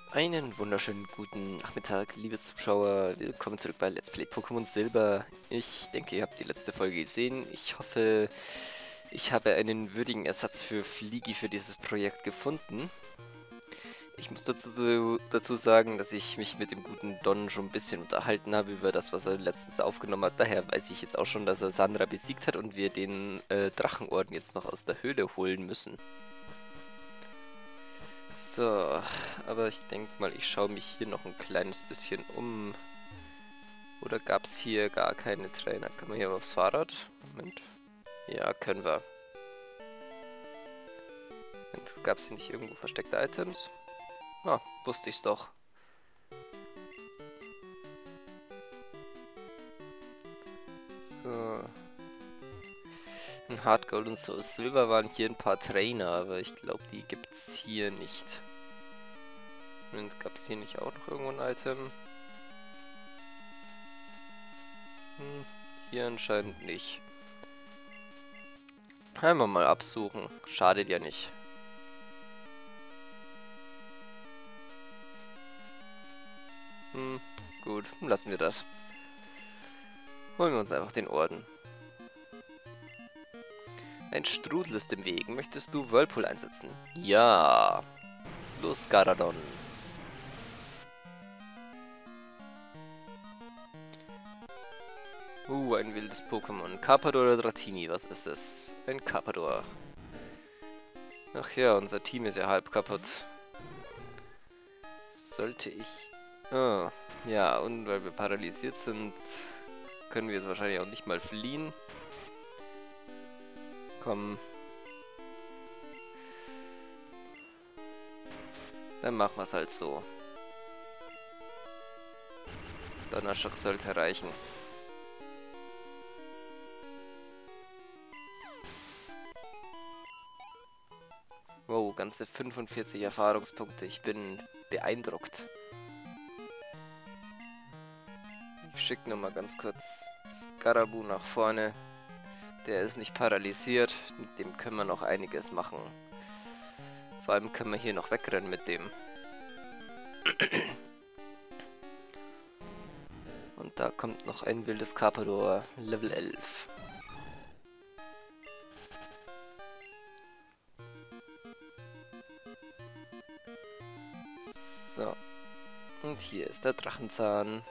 Einen wunderschönen guten Nachmittag, liebe Zuschauer. Willkommen zurück bei Let's Play Pokémon Silber. Ich denke, ihr habt die letzte Folge gesehen. Ich hoffe, ich habe einen würdigen Ersatz für Fliegi für dieses Projekt gefunden. Ich muss dazu sagen, dass ich mich mit dem guten Don schon ein bisschen unterhalten habe über das, was er letztens aufgenommen hat. Daher weiß ich jetzt auch schon, dass er Sandra besiegt hat und wir den Drachenorden jetzt noch aus der Höhle holen müssen. So, aber ich denke mal, ich schaue mich hier noch ein kleines bisschen um. Oder gab es hier gar keine Trainer? Kann man hier aufs Fahrrad? Moment. Ja, können wir. Gab es hier nicht irgendwo versteckte Items? Ah, wusste ich's doch. So. In Hard Gold und Soul Silver waren hier ein paar Trainer, aber ich glaube, die gibt's hier nicht. Und gab es hier nicht auch noch irgendwo ein Item? Hier anscheinend nicht. Einmal mal absuchen. Schadet ja nicht. Gut, lassen wir das. Holen wir uns einfach den Orden. Ein Strudel ist im Weg. Möchtest du Whirlpool einsetzen? Ja. Los, Garadon. Ein wildes Pokémon. Carpador oder Dratini? Was ist es? Ein Carpador. Ach ja, unser Team ist ja halb kaputt. Sollte ich... Oh, ja, und weil wir paralysiert sind, können wir jetzt wahrscheinlich auch nicht mal fliehen. Komm. Dann machen wir es halt so. Donnerschock sollte reichen. Wow, ganze 45 Erfahrungspunkte. Ich bin beeindruckt. Ich schicke nochmal ganz kurz Skarabu nach vorne. Der ist nicht paralysiert. Mit dem können wir noch einiges machen. Vor allem können wir hier noch wegrennen mit dem. Und da kommt noch ein wildes Carpador, Level 11. So. Und hier ist der Drachenzahn.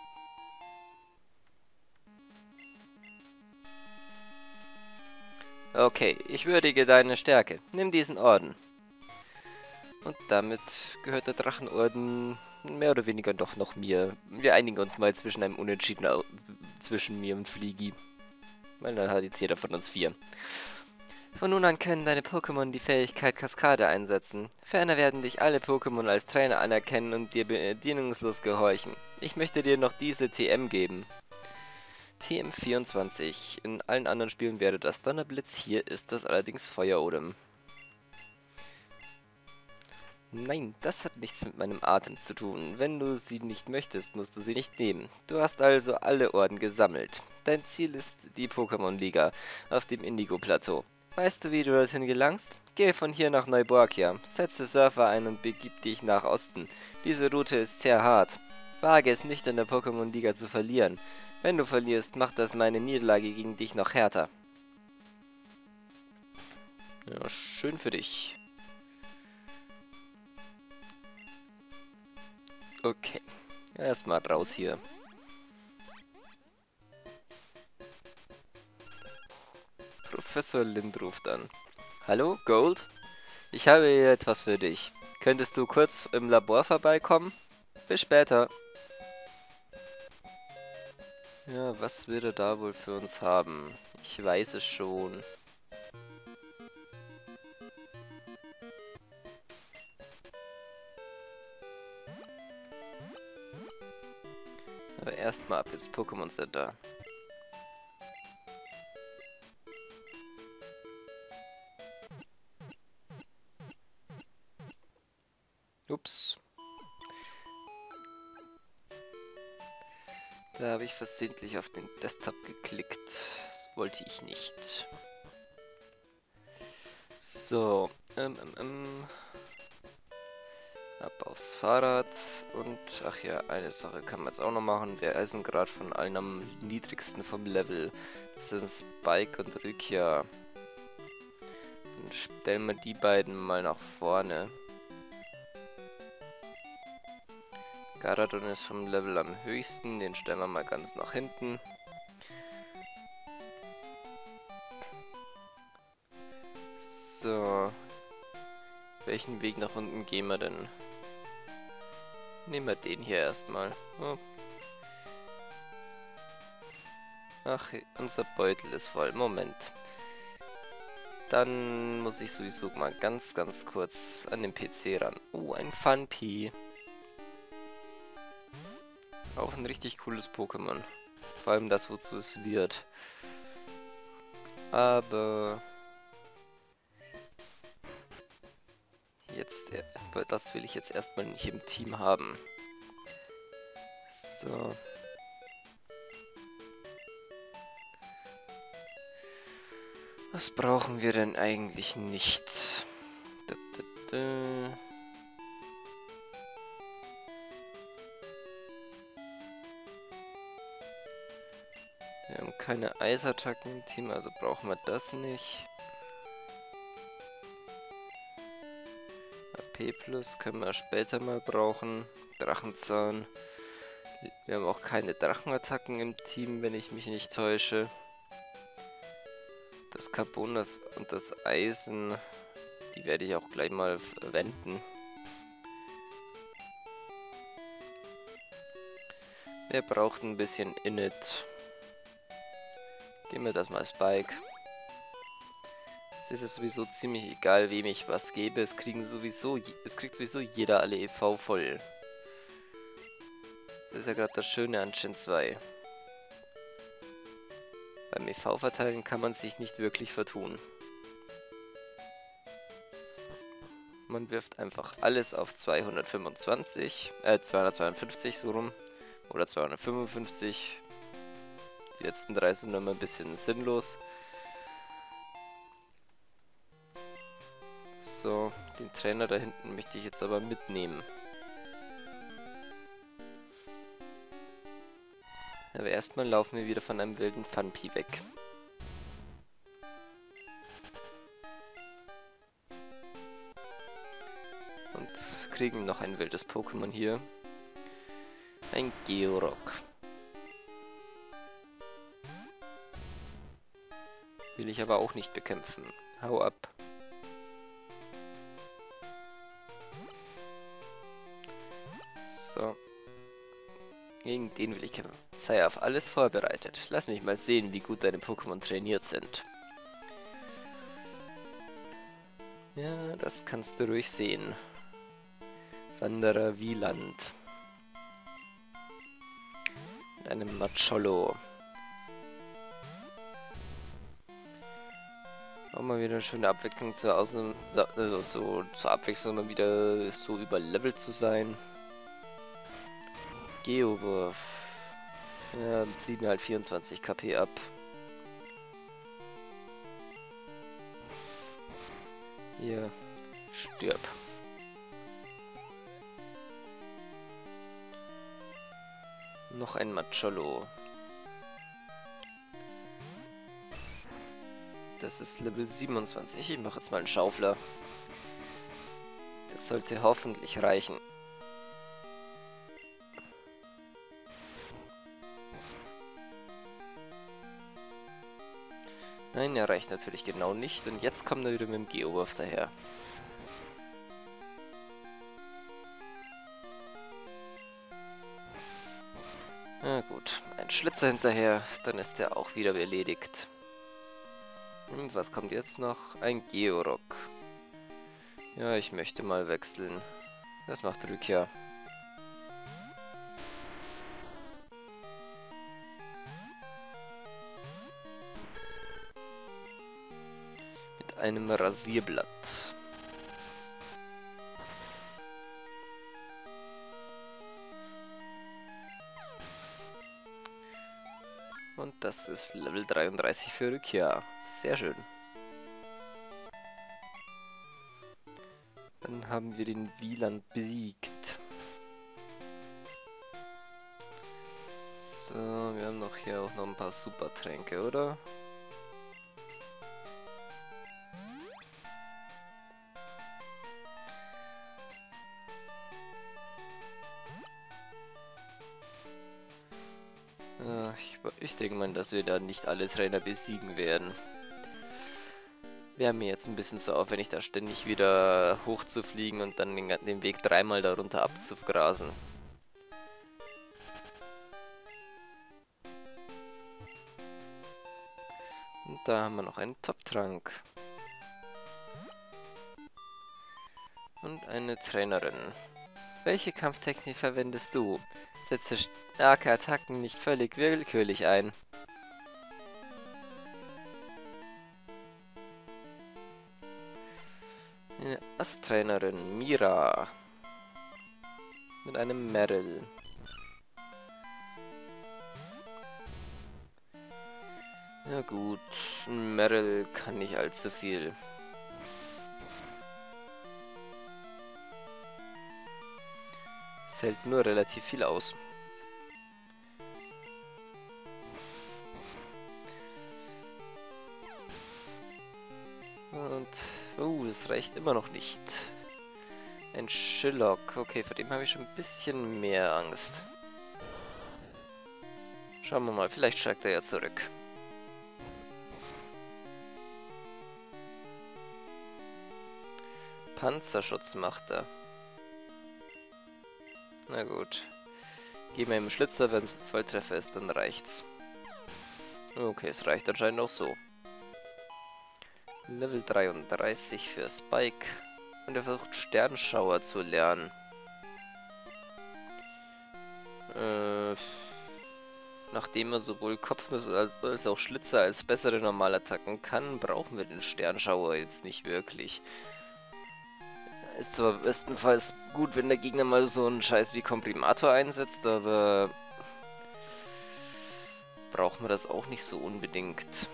Okay, ich würdige deine Stärke. Nimm diesen Orden. Und damit gehört der Drachenorden mehr oder weniger doch noch mir. Wir einigen uns mal zwischen einem Unentschieden zwischen mir und Fliegi. Weil dann hat jetzt jeder von uns 4. Von nun an können deine Pokémon die Fähigkeit Kaskade einsetzen. Ferner werden dich alle Pokémon als Trainer anerkennen und dir bedingungslos gehorchen. Ich möchte dir noch diese TM geben. TM24. In allen anderen Spielen wäre das Donnerblitz, hier ist das allerdings Feuerodem. Nein, das hat nichts mit meinem Atem zu tun. Wenn du sie nicht möchtest, musst du sie nicht nehmen. Du hast also alle Orden gesammelt. Dein Ziel ist die Pokémon-Liga auf dem Indigo-Plateau. Weißt du, wie du dorthin gelangst? Geh von hier nach Neuborgia, setze Surfer ein und begib dich nach Osten. Diese Route ist sehr hart. Wage es nicht, in der Pokémon-Liga zu verlieren. Wenn du verlierst, macht das meine Niederlage gegen dich noch härter. Ja, schön für dich. Okay, erstmal raus hier. Professor Lind ruft an. Hallo, Gold? Ich habe hier etwas für dich. Könntest du kurz im Labor vorbeikommen? Bis später. Ja, was wird er da wohl für uns haben? Ich weiß es schon. Aber erstmal ab ins Pokémon Center. Ups. Da habe ich versehentlich auf den Desktop geklickt. Das wollte ich nicht. So. Ab aufs Fahrrad. Und, ach ja, eine Sache kann man jetzt auch noch machen. Wer ist denn gerade von allen am niedrigsten vom Level? Das sind Spike und Rukia. Dann stellen wir die beiden mal nach vorne. Garadon ist vom Level am höchsten. Den stellen wir mal ganz nach hinten. So. Welchen Weg nach unten gehen wir denn? Nehmen wir den hier erstmal. Oh. Ach, unser Beutel ist voll. Moment. Dann muss ich sowieso mal ganz kurz an den PC ran. Ein Funpea. Auch ein richtig cooles Pokémon. Vor allem das, wozu es wird. Aber jetzt, das will ich jetzt erstmal nicht im Team haben. So. Was brauchen wir denn eigentlich nicht? Wir haben keine Eisattacken im Team, also brauchen wir das nicht. AP Plus können wir später mal brauchen. Drachenzahn. Wir haben auch keine Drachenattacken im Team, wenn ich mich nicht täusche. Das Carbon und das Eisen, die werde ich auch gleich mal verwenden. Wer braucht ein bisschen Init? Geben wir das mal Spike. Es ist sowieso ziemlich egal, wem ich was gebe. Es kriegt sowieso jeder alle EV voll. Das ist ja gerade das Schöne an Gen 2. Beim EV-Verteilen kann man sich nicht wirklich vertun. Man wirft einfach alles auf 252 so rum. Oder 255. Die letzten drei sind immer ein bisschen sinnlos. So, den Trainer da hinten möchte ich jetzt aber mitnehmen. Aber erstmal laufen wir wieder von einem wilden Funpea weg. Und kriegen noch ein wildes Pokémon hier. Ein Georock. Will ich aber auch nicht bekämpfen. Hau ab. So. Gegen den will ich kämpfen. Sei auf alles vorbereitet. Lass mich mal sehen, wie gut deine Pokémon trainiert sind. Ja, das kannst du ruhig sehen. Wanderer Wieland. Mit einem Macholo. Auch mal wieder eine schöne Abwechslung zur Abwechslung mal wieder so überlevelt zu sein. Geowurf. Ja, dann ziehen wir halt 24 KP ab. Hier, stirb. Noch ein Macholo. Das ist Level 27. Ich mache jetzt mal einen Schaufler. Das sollte hoffentlich reichen. Nein, er reicht natürlich genau nicht. Und jetzt kommt er wieder mit dem Geowurf daher. Na gut, ein Schlitzer hinterher, dann ist er auch wieder erledigt. Und was kommt jetzt noch? Ein Georock. Ja, ich möchte mal wechseln. Das macht Rukia. Mit einem Rasierblatt. Und das ist Level 33 für Rukia. Sehr schön. Dann Dann haben wir den Wieland besiegt. So, wir haben noch hier auch noch ein paar Supertränke, oder? Ich denke mal, dass wir da nicht alle Trainer besiegen werden. Wäre mir jetzt ein bisschen zu aufwendig, da ständig wieder hochzufliegen und dann den Weg dreimal darunter abzugrasen. Und da haben wir noch einen Top-Trank. Und eine Trainerin. Welche Kampftechnik verwendest du? Setze starke Attacken nicht völlig willkürlich ein. Eine Asttrainerin, Mira. Mit einem Meryl. Ja gut, Meryl kann nicht allzu viel. Es hält nur relativ viel aus. Und, das reicht immer noch nicht. Ein Shillock. Okay, vor dem habe ich schon ein bisschen mehr Angst. Schauen wir mal, vielleicht steigt er ja zurück. Panzerschutz macht er. Na gut. Geben wir ihm einen Schlitzer, wenn es ein Volltreffer ist, dann reicht's. Okay, es reicht anscheinend auch so. Level 33 für Spike. Und er versucht Sternschauer zu lernen. Nachdem er sowohl Kopfnuss als auch Schlitzer als bessere Normalattacken kann, brauchen wir den Sternschauer jetzt nicht wirklich. Ist zwar bestenfalls gut, wenn der Gegner mal so einen Scheiß wie Komprimator einsetzt, aber brauchen wir das auch nicht so unbedingt.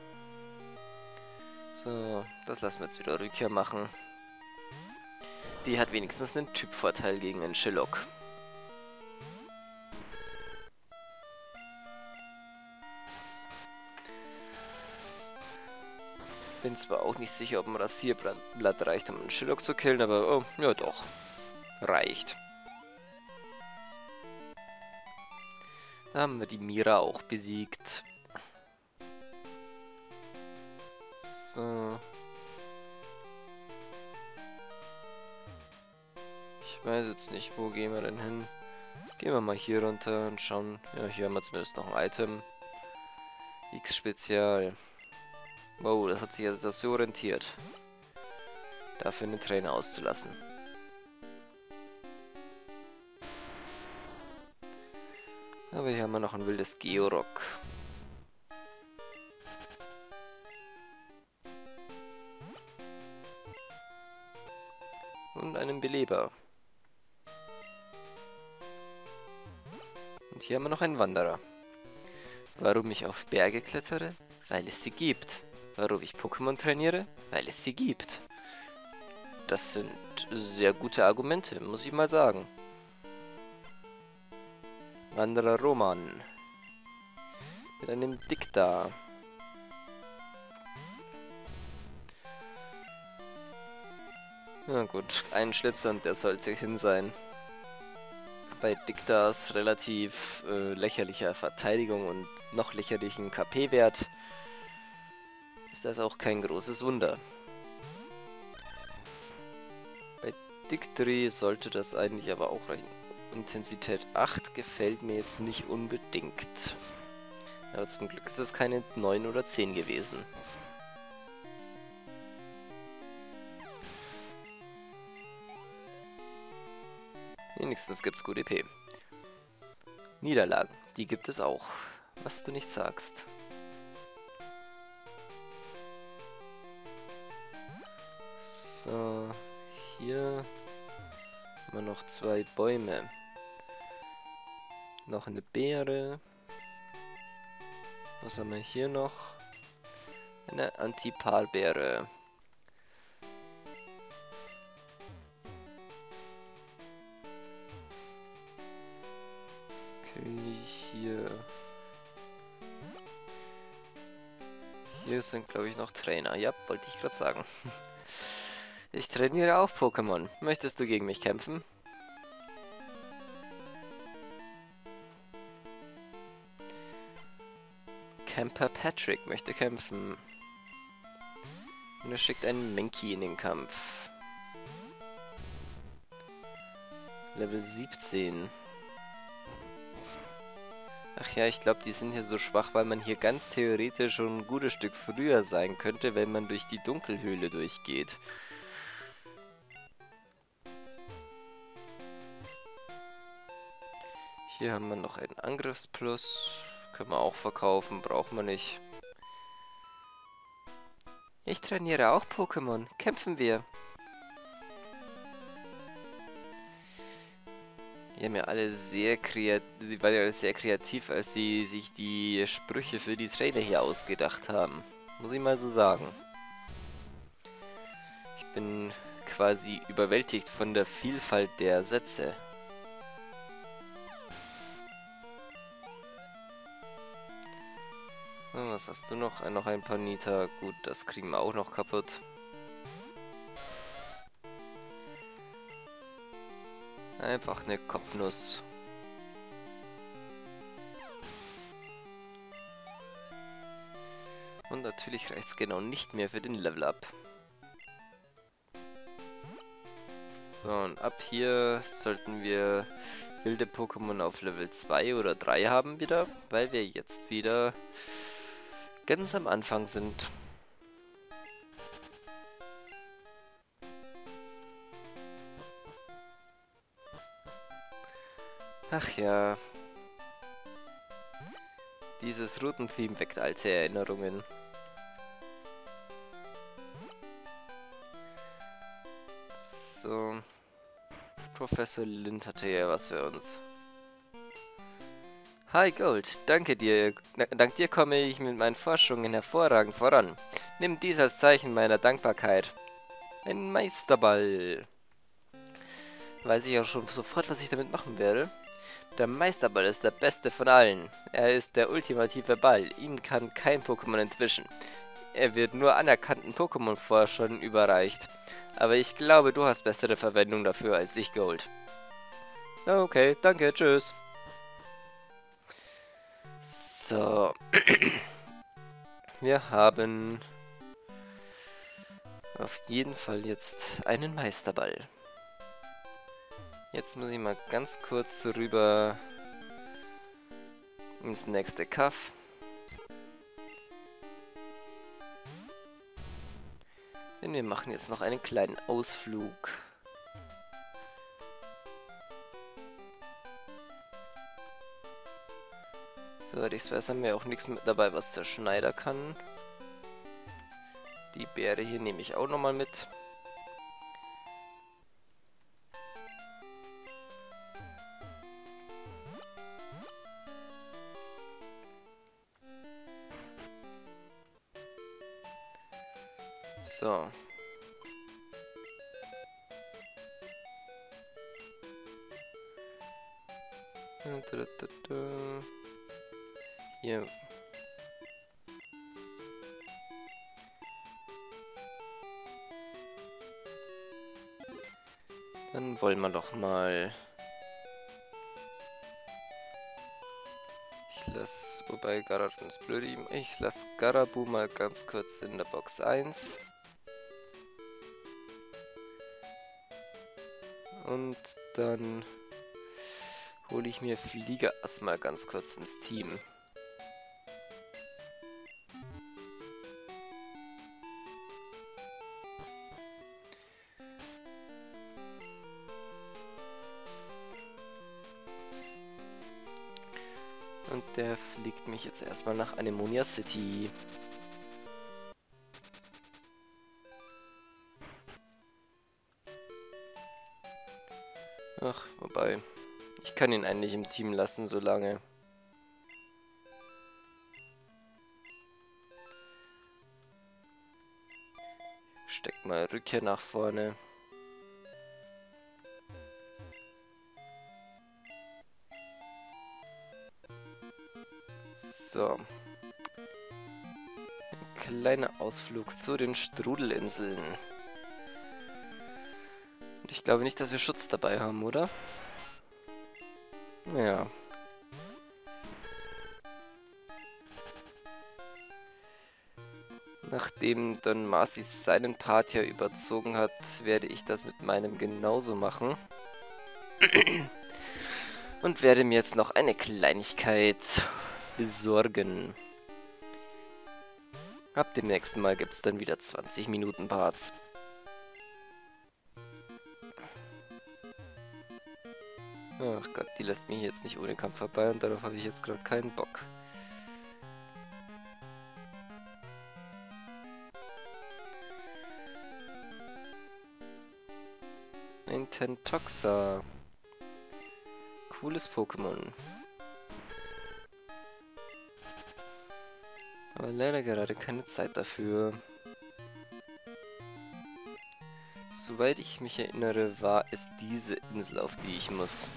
So, das lassen wir jetzt wieder Rückkehr machen. Die hat wenigstens einen Typvorteil gegen einen Shillock. Bin zwar auch nicht sicher, ob ein Rasierblatt reicht, um einen Shillock zu killen, aber oh, ja doch. Reicht. Da haben wir die Mira auch besiegt. So. Ich weiß jetzt nicht, wo gehen wir denn hin? Gehen wir mal hier runter und schauen. Ja, hier haben wir zumindest noch ein Item. X-Spezial. Wow, das hat sich also so rentiert. Dafür eine Trainer auszulassen. Aber hier haben wir noch ein wildes Georock. Und einen Beleber. Und hier haben wir noch einen Wanderer. Warum ich auf Berge klettere? Weil es sie gibt. Warum ich Pokémon trainiere? Weil es sie gibt. Das sind sehr gute Argumente, muss ich mal sagen. Wanderer Roman. Mit einem Dicta. Na gut, ein Schlitzer und der sollte hin sein. Bei Dictas relativ lächerlicher Verteidigung und noch lächerlichen KP-Wert ist das auch kein großes Wunder. Bei Dictri sollte das eigentlich aber auch reichen. Intensität 8 gefällt mir jetzt nicht unbedingt. Aber zum Glück ist es keine 9 oder 10 gewesen. Wenigstens gibt's gut EP. Niederlagen, die gibt es auch. Was du nicht sagst. So, hier haben wir noch 2 Bäume. Noch eine Beere. Was haben wir hier noch? Eine Antipalbeere. Hier. Hier sind, glaube ich, noch Trainer. Ja, wollte ich gerade sagen. Ich trainiere auch Pokémon. Möchtest du gegen mich kämpfen? Camper Patrick möchte kämpfen. Und er schickt einen Mankey in den Kampf. Level 17. Ach ja, ich glaube, die sind hier so schwach, weil man hier ganz theoretisch schon ein gutes Stück früher sein könnte, wenn man durch die Dunkelhöhle durchgeht. Hier haben wir noch einen Angriffsplus. Können wir auch verkaufen, braucht man nicht. Ich trainiere auch Pokémon. Kämpfen wir. Die haben ja alle die waren ja alle sehr kreativ, als sie sich die Sprüche für die Trainer hier ausgedacht haben. Muss ich mal so sagen. Ich bin quasi überwältigt von der Vielfalt der Sätze. Was hast du noch? Noch ein Panita. Gut, das kriegen wir auch noch kaputt. Einfach eine Kopfnuss. Und natürlich reicht es genau nicht mehr für den Level-Up. So, und ab hier sollten wir wilde Pokémon auf Level 2 oder 3 haben wieder, weil wir jetzt wieder ganz am Anfang sind. Ach ja. Dieses Routentheme weckt alte Erinnerungen. So. Professor Lind hatte ja was für uns. Hi Gold, danke dir. Dank dir komme ich mit meinen Forschungen hervorragend voran. Nimm dies als Zeichen meiner Dankbarkeit. Ein Meisterball. Weiß ich auch schon sofort, was ich damit machen werde. Der Meisterball ist der beste von allen. Er ist der ultimative Ball. Ihm kann kein Pokémon entwischen. Er wird nur anerkannten Pokémon-Forschern überreicht. Aber ich glaube, du hast bessere Verwendung dafür als ich, Gold. Okay, danke, tschüss. So. Wir haben auf jeden Fall jetzt einen Meisterball. Jetzt muss ich mal ganz kurz rüber ins nächste Kaff. Denn wir machen jetzt noch einen kleinen Ausflug. Soweit ich weiß, haben wir auch nichts mit dabei, was zerschneidern kann. Die Beere hier nehme ich auch nochmal mit. So. Hier. Dann wollen wir doch mal. Wobei Garabu ist blöd. Ich lasse Garabu mal ganz kurz in der Box 1. Und dann hole ich mir Fliegerass mal ganz kurz ins Team. Und der fliegt mich jetzt erstmal nach Anemonia City. Ach, wobei, ich kann ihn eigentlich im Team lassen, solange. Steckt mal Rückkehr nach vorne. So. Ein kleiner Ausflug zu den Strudelinseln. Und ich glaube nicht, dass wir Schutz dabei haben, oder? Ja. Nachdem Don Marcy seinen Part ja überzogen hat, werde ich das mit meinem genauso machen. Und werde mir jetzt noch eine Kleinigkeit besorgen. Ab dem nächsten Mal gibt es dann wieder 20 Minuten Parts. Ach Gott, die lässt mich jetzt nicht ohne Kampf vorbei und darauf habe ich jetzt gerade keinen Bock. Ein Tentoxa. Cooles Pokémon. Aber leider gerade keine Zeit dafür. Soweit ich mich erinnere, war es diese Insel, auf die ich muss.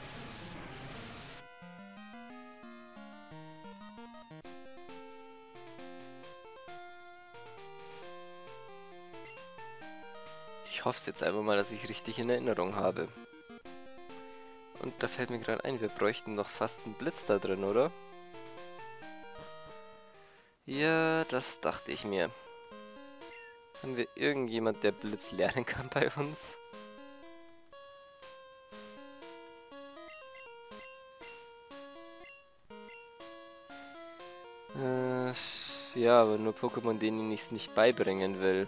Ich hoffe jetzt einfach mal, dass ich richtig in Erinnerung habe. Und da fällt mir gerade ein, wir bräuchten noch fast einen Blitz da drin, oder? Ja, das dachte ich mir. Haben wir irgendjemand, der Blitz lernen kann bei uns? Ja, aber nur Pokémon, denen ich es nicht beibringen will.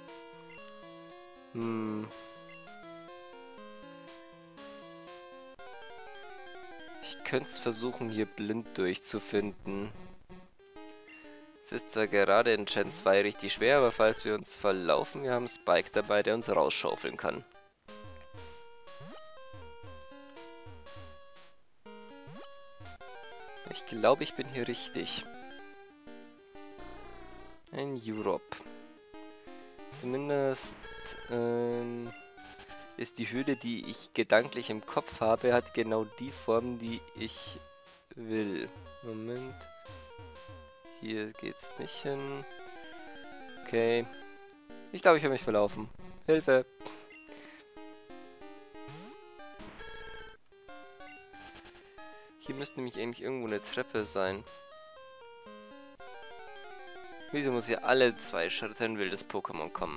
Ich könnte es versuchen, hier blind durchzufinden. Es ist zwar gerade in Gen 2 richtig schwer, aber falls wir uns verlaufen, wir haben Spike dabei, der uns rausschaufeln kann. Ich glaube, ich bin hier richtig. Ein Europe. Zumindest ist die Höhle, die ich gedanklich im Kopf habe, hat genau die Form, die ich will. Moment. Hier geht's nicht hin. Okay. Ich glaube, ich habe mich verlaufen. Hilfe! Hier müsste nämlich eigentlich irgendwo eine Treppe sein. Wieso muss hier alle 2 Schritte ein wildes Pokémon kommen?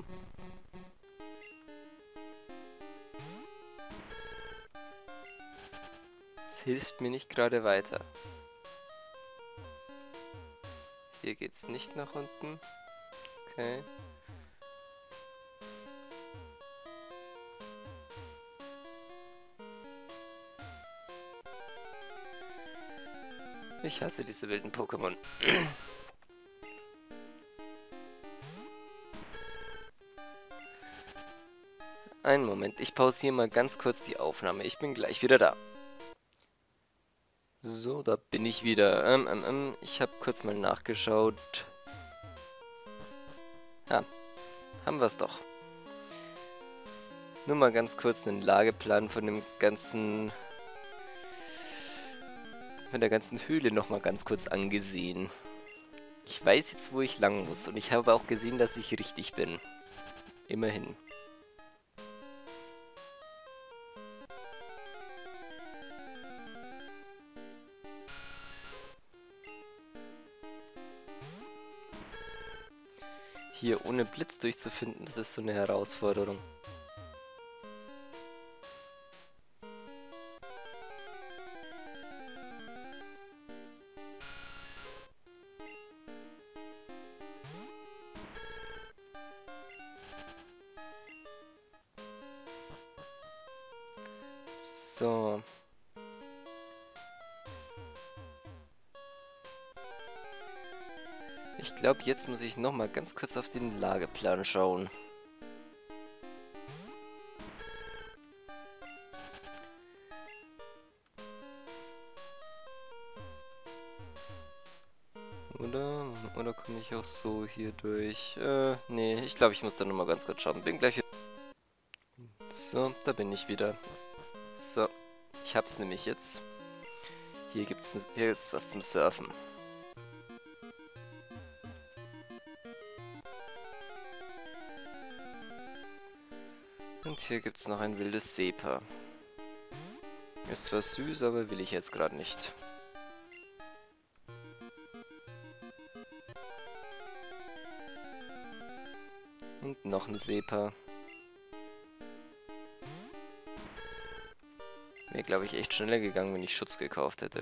Das hilft mir nicht gerade weiter. Hier geht's nicht nach unten. Okay. Ich hasse diese wilden Pokémon. Einen Moment, ich pausiere mal ganz kurz die Aufnahme. Ich bin gleich wieder da. So, da bin ich wieder. Ich habe kurz mal nachgeschaut. Ja, haben wir es doch. Nur mal ganz kurz einen Lageplan von dem ganzen... von der ganzen Höhle nochmal ganz kurz angesehen. Ich weiß jetzt, wo ich lang muss und ich habe auch gesehen, dass ich richtig bin. Immerhin. Hier ohne Blitz durchzufinden, das ist so eine Herausforderung. So. Ich glaube, jetzt muss ich nochmal ganz kurz auf den Lageplan schauen. Oder komme ich auch so hier durch? Nee, ich glaube, ich muss da nochmal ganz kurz schauen. Bin gleich wieder. So, da bin ich wieder. So, ich hab's nämlich jetzt. Hier gibt's was zum Surfen. Und hier gibt es noch ein wildes Sepa. Ist zwar süß, aber will ich jetzt gerade nicht. Und noch ein Sepa. Wäre, glaube ich, echt schneller gegangen, wenn ich Schutz gekauft hätte.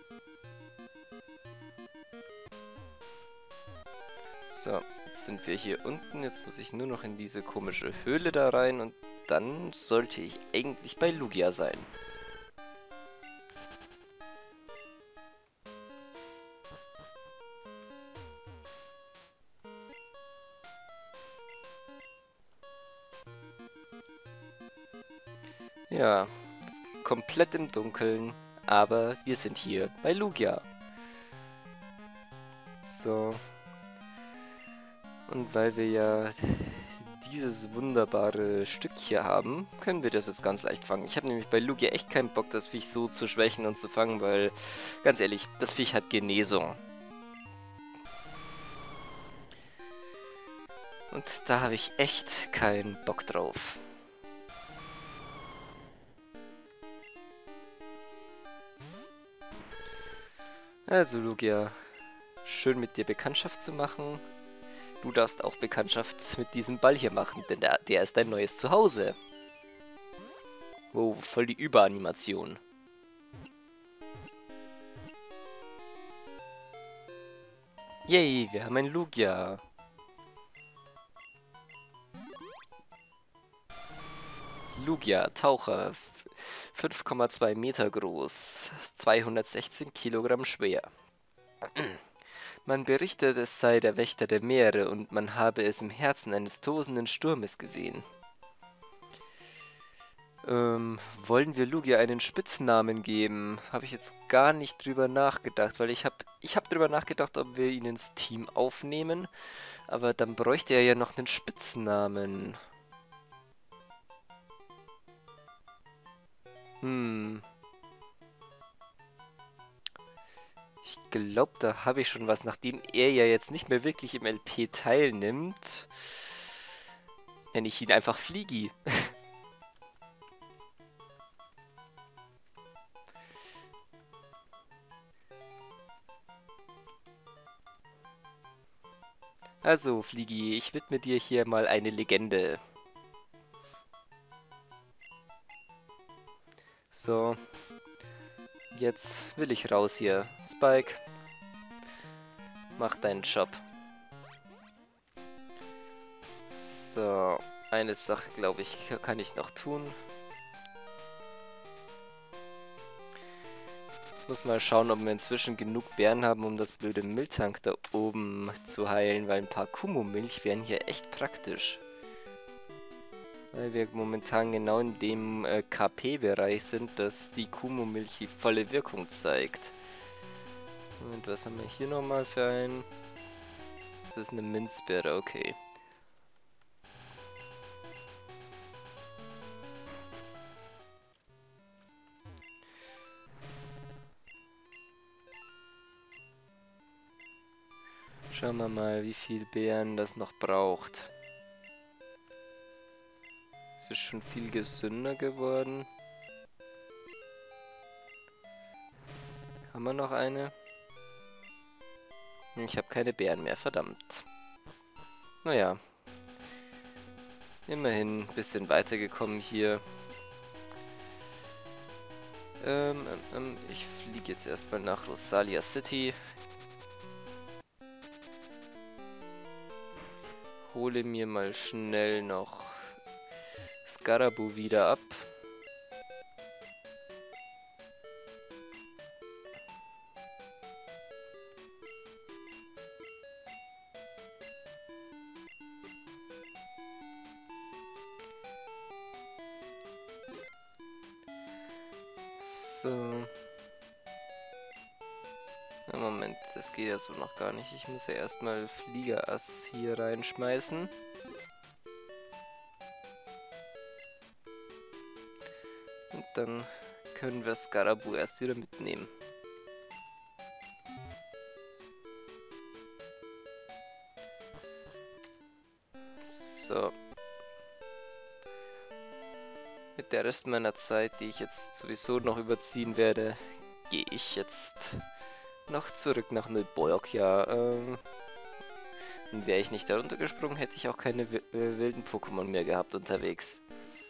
So, jetzt sind wir hier unten. Jetzt muss ich nur noch in diese komische Höhle da rein und dann sollte ich eigentlich bei Lugia sein. Ja, komplett im Dunkeln, aber wir sind hier bei Lugia. So. Und weil wir ja dieses wunderbare Stück hier haben, können wir das jetzt ganz leicht fangen. Ich habe nämlich bei Lugia echt keinen Bock, das Viech so zu schwächen und zu fangen, weil, ganz ehrlich, das Viech hat Genesung. Und da habe ich echt keinen Bock drauf. Also Lugia, schön mit dir Bekanntschaft zu machen. Du darfst auch Bekanntschaft mit diesem Ball hier machen, denn der ist dein neues Zuhause. Wow, voll die Überanimation. Yay, wir haben ein Lugia. Lugia, Taucher, 5,2 Meter groß, 216 Kilogramm schwer. Man berichtet, es sei der Wächter der Meere und man habe es im Herzen eines tosenden Sturmes gesehen. Wollen wir Lugia einen Spitznamen geben? Habe ich jetzt gar nicht drüber nachgedacht, weil ich hab drüber nachgedacht, ob wir ihn ins Team aufnehmen, aber dann bräuchte er ja noch einen Spitznamen. Ich glaube, da habe ich schon was, nachdem er ja jetzt nicht mehr wirklich im LP teilnimmt. Nenne ich ihn einfach Fliegi. Also, Fliegi, ich widme dir hier mal eine Legende. So. Jetzt will ich raus hier. Spike, mach deinen Job. So, eine Sache, glaube ich, kann ich noch tun. Muss mal schauen, ob wir inzwischen genug Beeren haben, um das blöde Miltank da oben zu heilen, weil ein paar Kumo-Milch wären hier echt praktisch. Weil wir momentan genau in dem KP-Bereich sind, dass die Kumo-Milch die volle Wirkung zeigt. Und was haben wir hier nochmal für ein? Das ist eine Minzbeere, okay. Schauen wir mal, wie viel Beeren das noch braucht. Es ist schon viel gesünder geworden. Haben wir noch eine? Ich habe keine Beeren mehr, verdammt. Naja. Immerhin ein bisschen weitergekommen hier. Ich fliege jetzt erstmal nach Rosalia City. Hole mir mal schnell noch Skarabu wieder ab. So. Na, Moment, das geht ja so noch gar nicht. Ich muss ja erstmal Fliegerass hier reinschmeißen. Und dann können wir Skarabu erst wieder mitnehmen. So. mit der Rest meiner Zeit, die ich jetzt sowieso noch überziehen werde, gehe ich jetzt noch zurück nach Nilboyak. Und wäre ich nicht darunter gesprungen, hätte ich auch keine wilden Pokémon mehr gehabt unterwegs.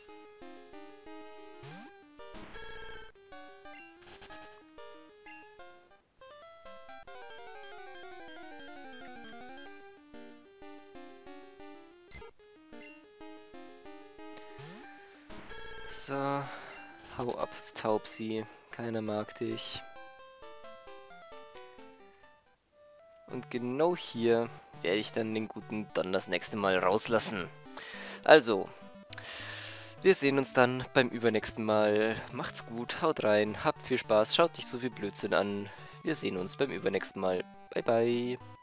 So, hau ab, Taubsi. Keiner mag dich. Und genau hier werde ich dann den guten Don das nächste Mal rauslassen. Also, wir sehen uns dann beim übernächsten Mal. Macht's gut, haut rein, habt viel Spaß, schaut nicht so viel Blödsinn an. Wir sehen uns beim übernächsten Mal. Bye, bye.